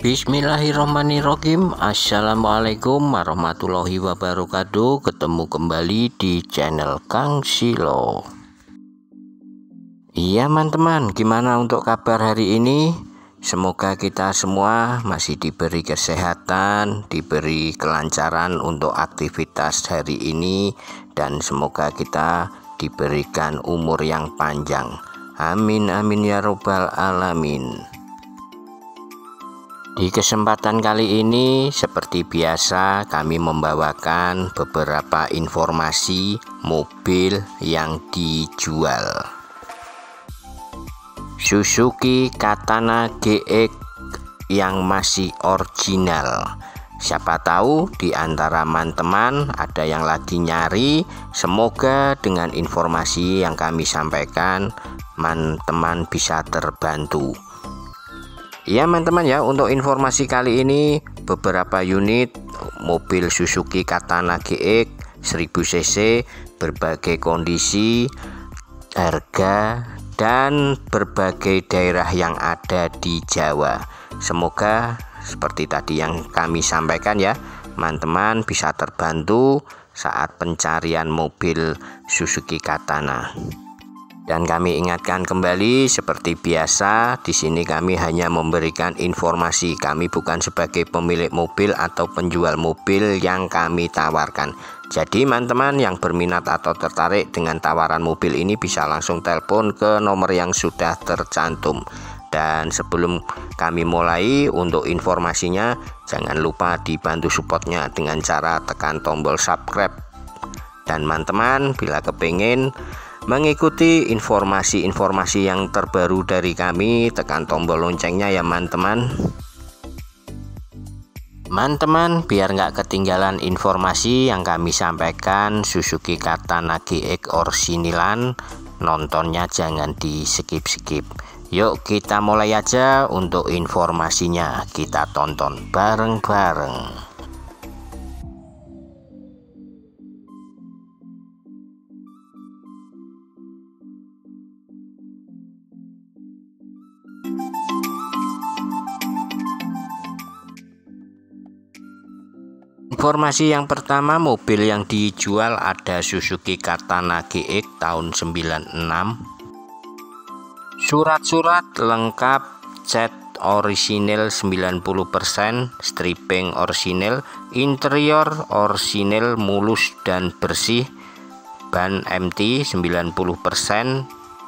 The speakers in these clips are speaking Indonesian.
Bismillahirrahmanirrahim. Assalamualaikum warahmatullahi wabarakatuh. Ketemu kembali di channel Kang Silo. Iya teman-teman, gimana untuk kabar hari ini? Semoga kita semua masih diberi kesehatan, diberi kelancaran untuk aktivitas hari ini, dan semoga kita diberikan umur yang panjang. Amin amin ya robbal alamin. Di kesempatan kali ini, seperti biasa, kami membawakan beberapa informasi mobil yang dijual. Suzuki Katana GX yang masih original. Siapa tahu di antara teman-teman ada yang lagi nyari. Semoga dengan informasi yang kami sampaikan, teman-teman bisa terbantu. Ya teman-teman ya, untuk informasi kali ini beberapa unit mobil Suzuki Katana GX 1000 cc berbagai kondisi, harga, dan berbagai daerah yang ada di Jawa. Semoga seperti tadi yang kami sampaikan ya, teman-teman bisa terbantu saat pencarian mobil Suzuki Katana. Dan kami ingatkan kembali seperti biasa, di sini kami hanya memberikan informasi. Kami bukan sebagai pemilik mobil atau penjual mobil yang kami tawarkan. Jadi teman-teman yang berminat atau tertarik dengan tawaran mobil ini bisa langsung telepon ke nomor yang sudah tercantum. Dan sebelum kami mulai, untuk informasinya jangan lupa dibantu supportnya dengan cara tekan tombol subscribe. Dan teman-teman bila kepingin mengikuti informasi-informasi yang terbaru dari kami, tekan tombol loncengnya ya teman-teman. Teman-teman, biar nggak ketinggalan informasi yang kami sampaikan, Suzuki Katana GX originalan, nontonnya jangan di skip-skip. Yuk kita mulai aja untuk informasinya, kita tonton bareng-bareng. Informasi yang pertama, mobil yang dijual ada Suzuki Katana GX tahun 96. Surat-surat lengkap, cat orisinil 90%, stripping orisinil, interior orisinil mulus dan bersih, ban MT 90%,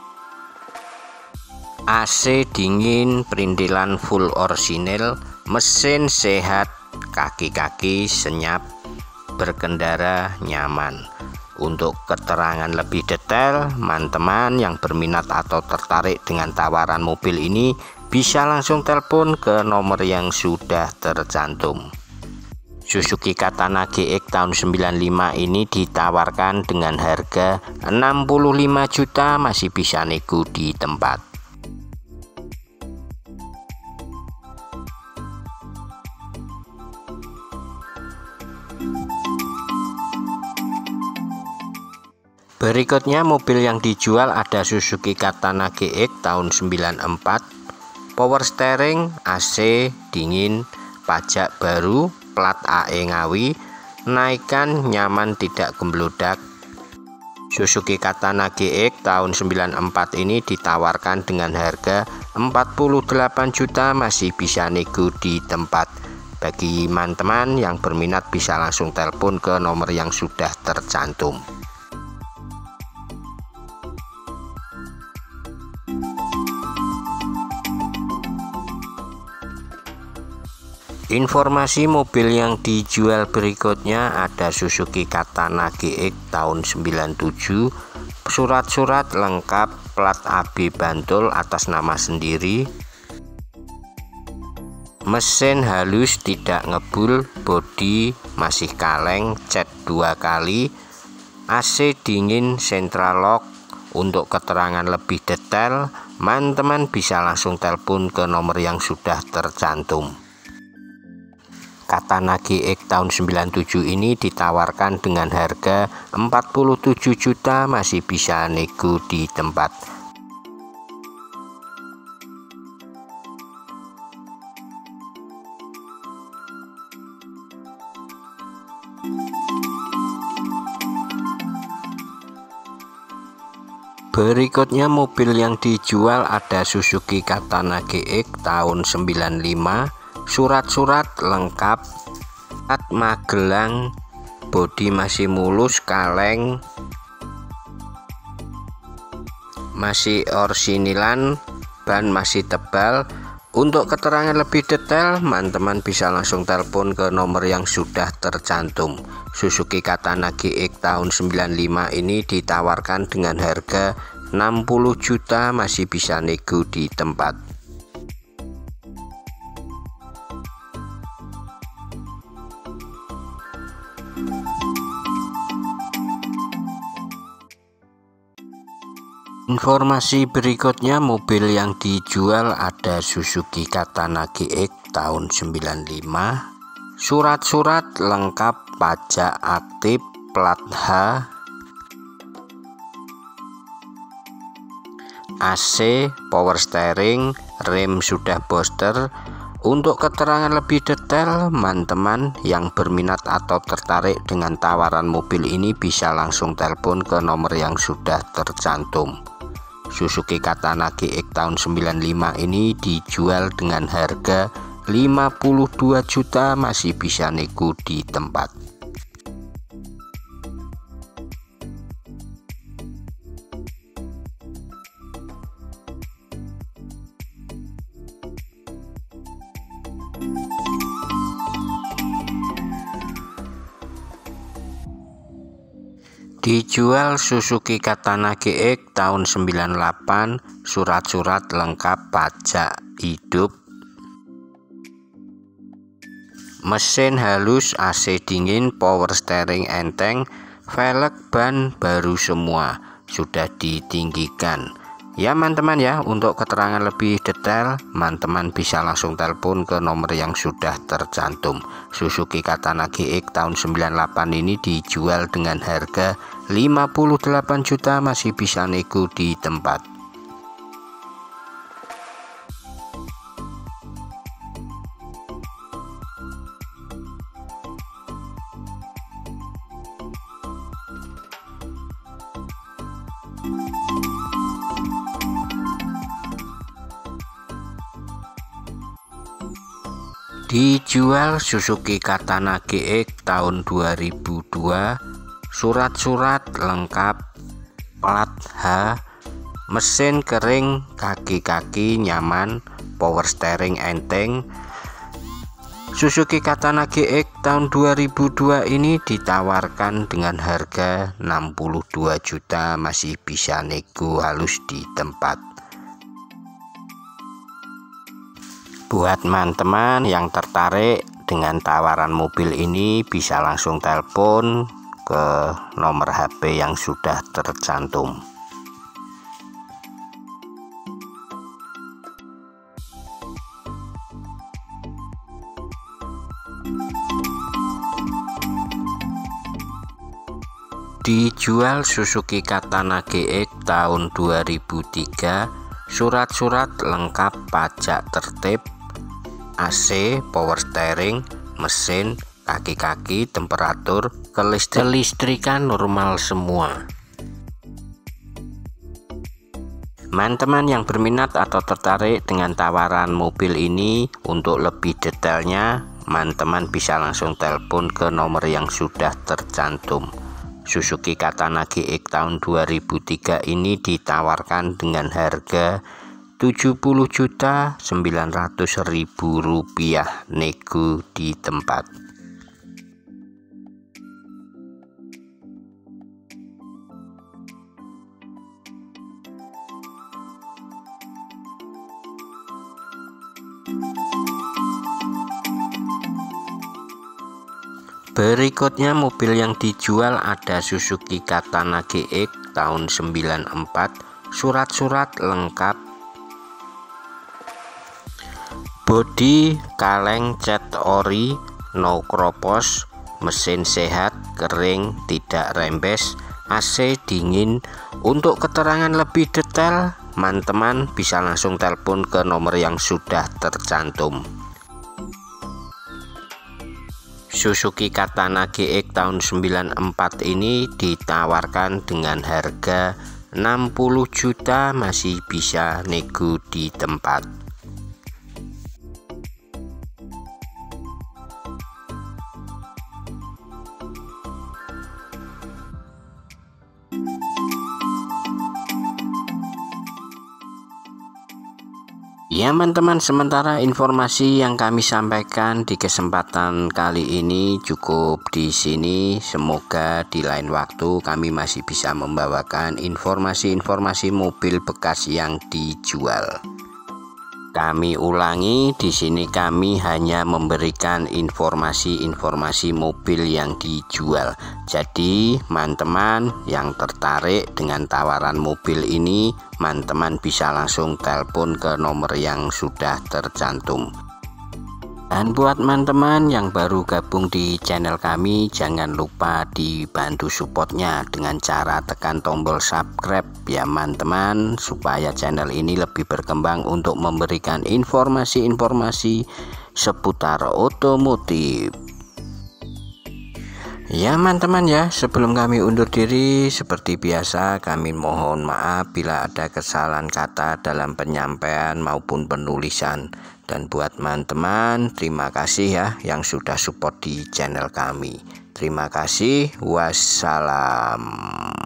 AC dingin, perintilan full orisinil, mesin sehat, kaki-kaki senyap, berkendara nyaman. Untuk keterangan lebih detail, teman-teman yang berminat atau tertarik dengan tawaran mobil ini bisa langsung telepon ke nomor yang sudah tercantum. Suzuki Katana GX tahun 95 ini ditawarkan dengan harga 65 juta, masih bisa nego di tempat. Berikutnya mobil yang dijual ada Suzuki Katana GX tahun 94, power steering, AC dingin, pajak baru, plat AE Ngawi, naikkan nyaman tidak gemblodak. Suzuki Katana GX tahun 94 ini ditawarkan dengan harga 48 juta, masih bisa nego di tempat. Bagi teman-teman yang berminat bisa langsung telepon ke nomor yang sudah tercantum. Informasi mobil yang dijual berikutnya ada Suzuki Katana GX tahun 97, surat-surat lengkap, plat AB Bantul atas nama sendiri, mesin halus tidak ngebul, bodi masih kaleng, cat 2 kali, AC dingin, central lock. Untuk keterangan lebih detail, teman-teman bisa langsung telepon ke nomor yang sudah tercantum. Katana GX tahun 97 ini ditawarkan dengan harga 47 juta, masih bisa nego di tempat. Berikutnya mobil yang dijual ada Suzuki Katana GX tahun 95, surat-surat lengkap, plat Magelang, bodi masih mulus, kaleng masih orsinilan, ban masih tebal. Untuk keterangan lebih detail, teman-teman bisa langsung telepon ke nomor yang sudah tercantum. Suzuki Katana GX tahun 95 ini ditawarkan dengan harga 60 juta, masih bisa nego di tempat. Informasi berikutnya, mobil yang dijual ada Suzuki Katana GX tahun 95, surat-surat lengkap, pajak aktif, plat H, AC, power steering, rem sudah booster. Untuk keterangan lebih detail, teman-teman yang berminat atau tertarik dengan tawaran mobil ini bisa langsung telepon ke nomor yang sudah tercantum. Suzuki Katana GX tahun 95 ini dijual dengan harga 52 juta, masih bisa nego di tempat. Dijual Suzuki Katana GX tahun 98, surat-surat lengkap, pajak hidup, mesin halus, AC dingin, power steering enteng, velg ban baru semua, sudah ditinggikan. Ya teman-teman ya, untuk keterangan lebih detail teman-teman bisa langsung telepon ke nomor yang sudah tercantum. Suzuki Katana GX tahun 98 ini dijual dengan harga 58 juta, masih bisa nego di tempat. Dijual Suzuki Katana GX tahun 2002, surat-surat lengkap, plat H, mesin kering, kaki-kaki nyaman, power steering enteng. Suzuki Katana GX tahun 2002 ini ditawarkan dengan harga 62 juta, masih bisa nego halus di tempat. Buat teman-teman yang tertarik dengan tawaran mobil ini bisa langsung telepon ke nomor HP yang sudah tercantum. Dijual Suzuki Katana GX tahun 2003, surat-surat lengkap, pajak tertib, AC, power steering, mesin, kaki-kaki, temperatur, kelistrikan normal semua. Teman-teman yang berminat atau tertarik dengan tawaran mobil ini, untuk lebih detailnya teman-teman bisa langsung telepon ke nomor yang sudah tercantum. Suzuki Katana GX tahun 2003 ini ditawarkan dengan harga 70.900.000 rupiah, nego di tempat. Berikutnya mobil yang dijual ada Suzuki Katana GX tahun 94, surat-surat lengkap, bodi kaleng cat ori, no kropos, mesin sehat, kering, tidak rembes, AC dingin. Untuk keterangan lebih detail teman-teman bisa langsung telepon ke nomor yang sudah tercantum. Suzuki Katana GX tahun 94 ini ditawarkan dengan harga 60 juta masih bisa nego di tempat. Ya teman-teman, sementara informasi yang kami sampaikan di kesempatan kali ini cukup di sini. Semoga di lain waktu kami masih bisa membawakan informasi-informasi mobil bekas yang dijual. Kami ulangi, di sini kami hanya memberikan informasi-informasi mobil yang dijual. Jadi, teman-teman yang tertarik dengan tawaran mobil ini, teman-teman bisa langsung telepon ke nomor yang sudah tercantum. Dan buat teman-teman yang baru gabung di channel kami, jangan lupa dibantu supportnya dengan cara tekan tombol subscribe ya teman-teman, supaya channel ini lebih berkembang untuk memberikan informasi-informasi seputar otomotif. Ya teman-teman ya, sebelum kami undur diri, seperti biasa kami mohon maaf bila ada kesalahan kata dalam penyampaian maupun penulisan. Dan buat teman-teman, terima kasih ya yang sudah support di channel kami. Terima kasih, wassalam.